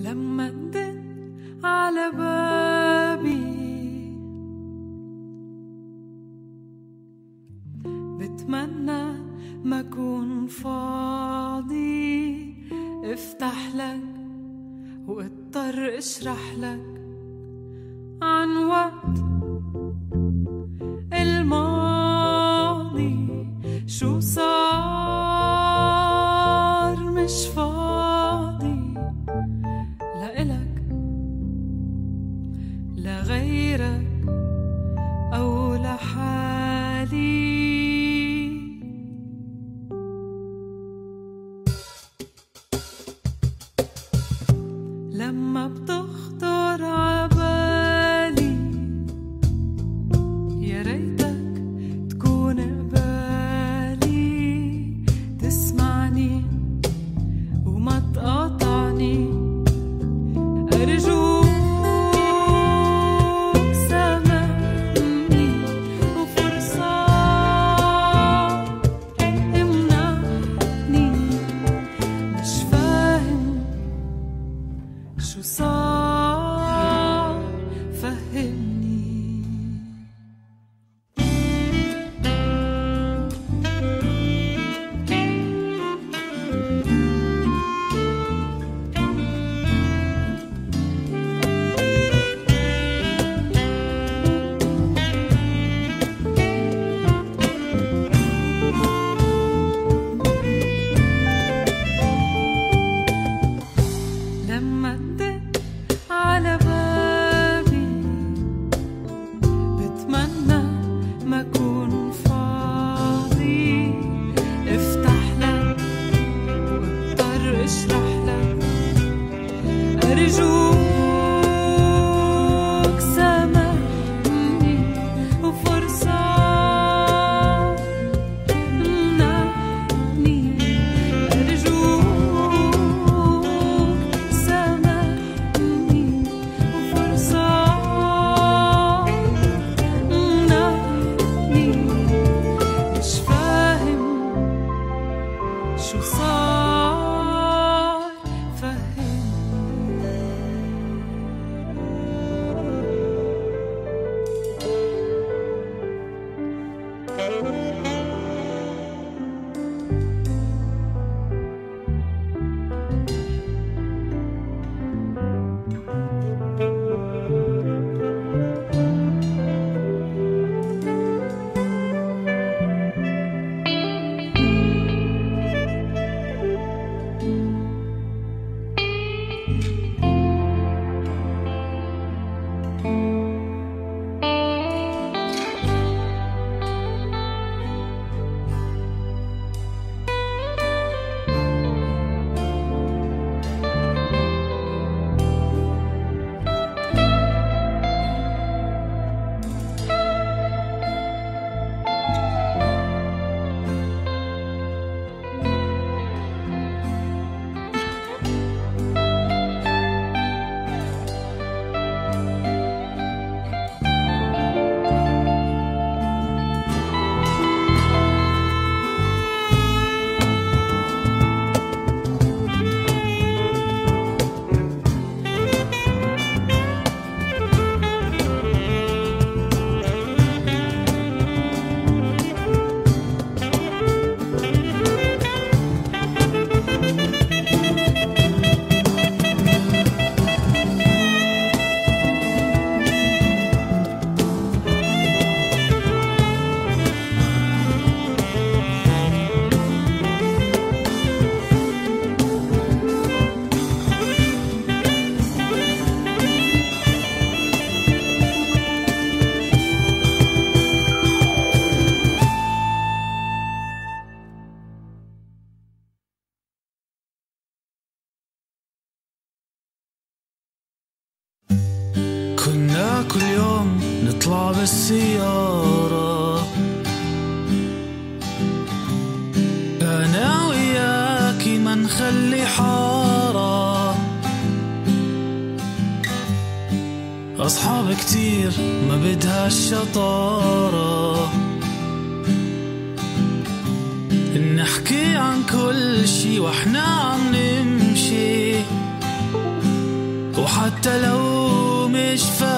لما ندق على بابي بتمنى ما أكون فاضي، افتح لك واضطر اشرح لك عن وقت الماضي، شو صار مش فاضي لإلك لغيرك أو لحالي. لما بتخطر عبالي يا ريتك تكون قبالي، تسمعني وما تقاطعني، أرجوك سامحني وفرصة امنعني، مش فاهم شو صار فهمني. لما ندق على بابي بتمنى ما أكون فاضي، افتح لك واضطر اشرح لك، أرجوك سامحني وفرصة امنعني، أرجوك سامحني وفرصة امنعني، مش فاهم شو صار فهمني. كنا كل يوم نطلع بالسيارة، أنا وياكي ما نخلي حارة، أصحاب كتير ما بدها الشطارة، نحكي عن كل شي واحنا عم نمشي، حتى لو مش فاهم